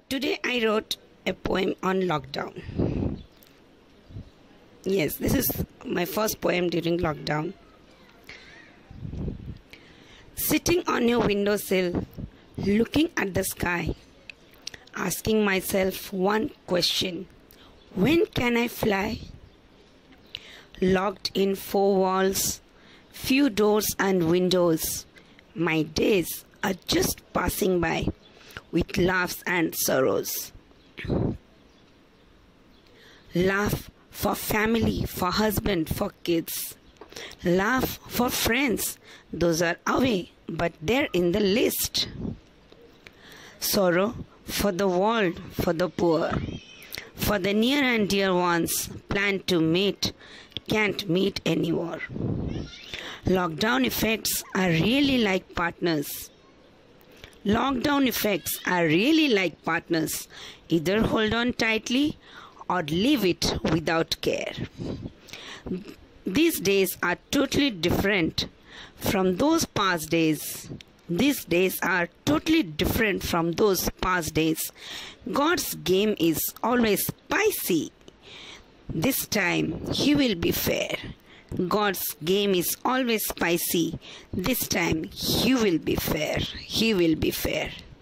Today I wrote a poem on lockdown. Yes, this is my first poem during lockdown. Sitting on your windowsill, looking at the sky, asking myself one question: when can I fly? Locked in four walls, few doors and windows, my days are just passing by with laughs and sorrows. Laugh for family, for husband, for kids. Laugh for friends, those are away, but they're in the list. Sorrow for the world, for the poor, for the near and dear ones planned to meet, can't meet anymore. Lockdown effects are really like partners. Lockdown effects are really like partners. Either hold on tightly or leave it without care. These days are totally different from those past days. These days are totally different from those past days. God's game is always spicy. This time He will be fair. God's game is always spicy. This time He will be fair. He will be fair.